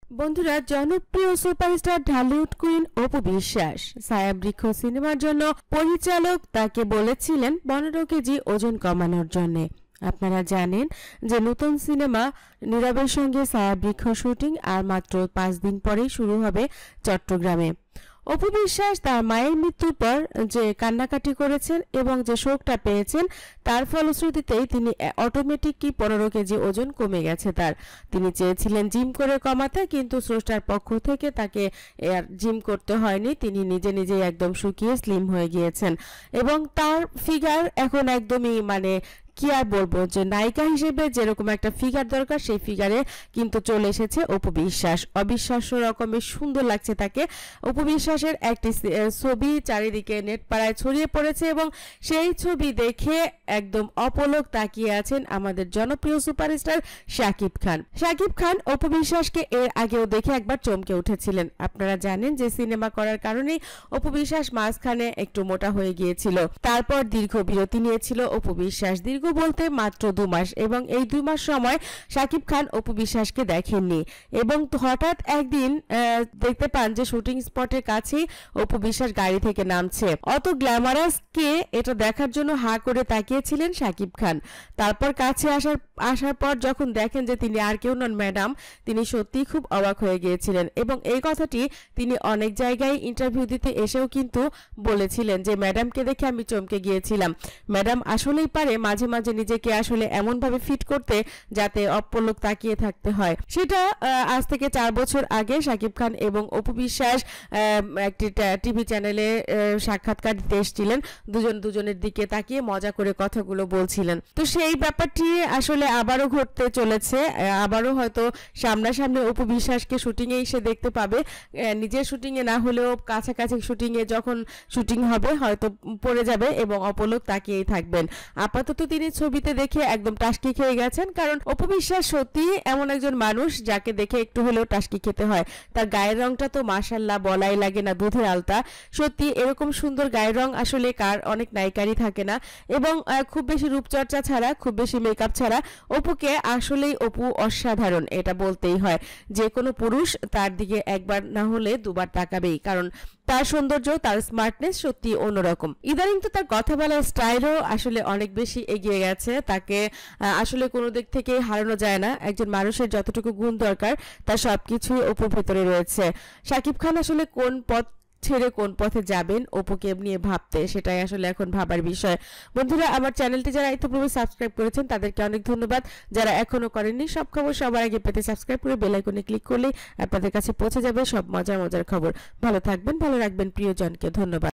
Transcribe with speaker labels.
Speaker 1: বন্ধুরা, জনপ্রিয় superstar Dhallywood queen Apu Biswas ছায়াবৃক্ষ সিনেমার জন্য পরিচালক তাকে বলেছিলেন 15 কেজি ওজন কমানোর জন্য। আপনারা জানেন যে নতুন সিনেমা নীরবের সঙ্গে ছায়াবৃক্ষ শুটিং আর মাত্র 5 দিন পরেই শুরু হবে চট্টগ্রামে। অপু বিশ্বাস তার মায়ের মৃত্যুর পর যে কান্নাকাটি করেছেন এবং যে শোকটা পেয়েছেন তার ফলশ্রুতিতেই তিনি অটোমেটিক 15 কেজি ওজন কমে গেছে তার। তিনি চেয়েছিলেন জিম করে কমাতে, কিন্তু স্রষ্টার পক্ষ থেকে তাকে জিম করতে হয়নি। তিনি নিজে নিজেই একদম শুকিয়ে স্লিম হয়ে গিয়েছেন এবং তার ফিগার এখন একদমই কি আর বলবো, যে নায়িকা হিসেবে যেরকম একটা ফিগার দরকার সেই ফিগারে কিন্তু চলে এসেছে অপু বিশ্বাস। অবিশ্বাস্য রকমের সুন্দর লাগছে তাকে। অপু বিশ্বাসের একটি ছবি চারিদিকে নেট পাড়ায় ছড়িয়ে পড়েছে এবং সেই ছবি দেখে একদম অপলক তাকিয়ে আছেন আমাদের জনপ্রিয় সুপারস্টার শাকিব খান। শাকিব খান অপু বিশ্বাসকে এর আগেও দেখে একবার চমকে উঠেছিলেন। আপনারা জানেন যে সিনেমা করার কারণেই অপু বিশ্বাস মাঝখানে একটু মোটা হয়ে গিয়েছিল। তারপর দীর্ঘ বিরতি নিয়েছিল অপু বিশ্বাস, দীর্ঘ বলতে মাত্র 2 মাস, এবং এই 2 মাস সময় শাকিব খান অপু বিশ্বাসকে দেখেননি এবং হঠাৎ একদিন দেখতে পান যে শুটিং স্পটের কাছেই অপু বিশ্বাস গাড়ি থেকে নামছে। অত গ্ল্যামারাস কে, এটা দেখার জন্য হা করে তাকিয়েছিলেন শাকিব খান। তারপর কাছে আসার পর যখন দেখেন যে তিনি আর কেউ নন, ম্যাডাম, তিনি সত্যিই খুব অবাক হয়ে গিয়েছিলেন এবং এই কথাটি তিনি অনেক জায়গায় ইন্টারভিউ দিতে এসেও কিন্তু বলেছিলেন যে ম্যাডামকে দেখে আমি চমকে গিয়েছিলাম। ম্যাডাম আসলেই পারে মাঝে মাঝে নিজেকে আসলে এমন ভাবে ফিট করতে যাতে অপলক তাকিয়ে থাকতে হয়। সেটা আজ থেকে 4 বছর আগে শাকিব খান এবং অপু বিশ্বাস একটি টিভি চ্যানেলে সাক্ষাৎকার দিতে এসেছিলেন। দুজনের দিকে তাকিয়ে মজা করে কথাগুলো বলছিলেন। তো সেই ব্যাপারটি আসলে আবারও ঘটতে চলেছে। আবারও হয়তো সামনাসামনি অপু বিশ্বাসকে শুটিং এ এসে দেখতে পাবে। নিজের শুটিং এ না হলেও কাছাকাছি শুটিং এ যখন শুটিং হবে হয়তো পড়ে যাবে এবং অপলক তাকিয়েই থাকবেন। আপাতত তিনি ছবিতে দেখে একদম টাসকি খেয়ে গেছেন, কারণ অপু বিশ্বাস সত্যি এমন একজন মানুষ যাকে দেখে একটু হলেও টাসকি খেতে হয়। তার গায়ের রংটা তো মাশাআল্লাহ বলাই লাগে না, দুধের আলতা। সত্যি এরকম সুন্দর গায়ের রং আসলে অনেক নায়িকারই থাকে না, এবং খুব বেশি রূপচর্চা ছাড়া, খুব বেশি মেকআপ ছাড়া অপুকে আসলেই অপু অসাধারণ, এটা বলতেই হয়। যে কোনো পুরুষ তার দিকে একবার না হলে দুবার তাকাবেই, কারণ তার সৌন্দর্য, তার স্মার্টনেস সত্যি অন্যরকম। ইদানিং তো তার কথা বলার স্টাইলও আসলে অনেক বেশি এগিয়ে গেছে। তাকে আসলে কোনো দিক থেকে হারানো যায় না। একজন মানুষের যতটুকু গুণ দরকার তার সবকিছুই অপুর ভেতরে রয়েছে। শাকিব খান আসলে কোন পথ ছেড়ে কোন পথে যাবেন অপুকে নিয়ে ভাবতে, সেটাই আসলে এখন ভাবার বিষয়। বন্ধুরা, আমার চ্যানেলটি যারা ইতিপূর্বে সাবস্ক্রাইব করেছেন তাদেরকে অনেক ধন্যবাদ। যারা এখনো করেননি, সব খবর সবার আগে পেতে সাবস্ক্রাইব করে বেল আইকনে ক্লিক করলেই আপনাদের কাছে পৌঁছে যাবে সব মজার খবর। ভালো থাকবেন, ভালো রাখবেন প্রিয়জনকে। ধন্যবাদ।